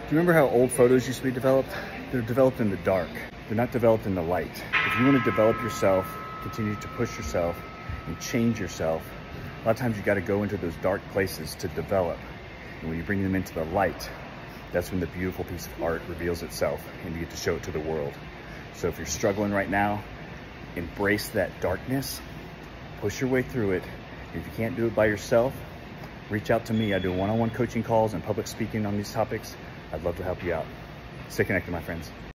Do you remember how old photos used to be developed? They're developed in the dark. They're not developed in the light. If you want to develop yourself, continue to push yourself and change yourself, a lot of times you got to go into those dark places to develop. And when you bring them into the light, that's when the beautiful piece of art reveals itself and you get to show it to the world. So if you're struggling right now, embrace that darkness, push your way through it. And if you can't do it by yourself, reach out to me. I do one-on-one coaching calls and public speaking on these topics. I'd love to help you out. Stay connected, my friends.